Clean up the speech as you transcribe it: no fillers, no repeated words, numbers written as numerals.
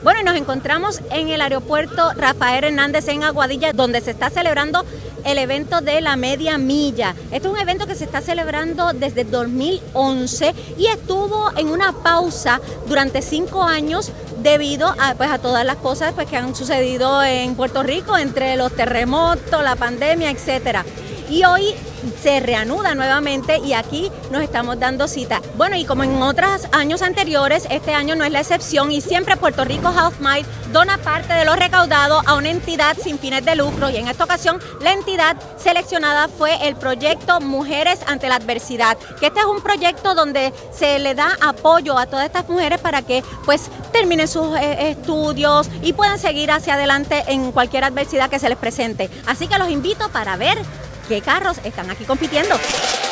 Bueno, y nos encontramos en el aeropuerto Rafael Hernández en Aguadilla, donde se está celebrando el evento de la media milla. Este es un evento que se está celebrando desde 2011 y estuvo en una pausa durante 5 años debido a todas las cosas que han sucedido en Puerto Rico, entre los terremotos, la pandemia, etcétera. Y hoy se reanuda nuevamente y aquí nos estamos dando cita. Bueno, y como en otros años anteriores, este año no es la excepción y siempre Puerto Rico Health Mile dona parte de lo recaudado a una entidad sin fines de lucro, y en esta ocasión la entidad seleccionada fue el proyecto Mujeres ante la Adversidad, que este es un proyecto donde se le da apoyo a todas estas mujeres para que pues terminen sus estudios y puedan seguir hacia adelante en cualquier adversidad que se les presente. Así que los invito para ver qué carros están aquí compitiendo.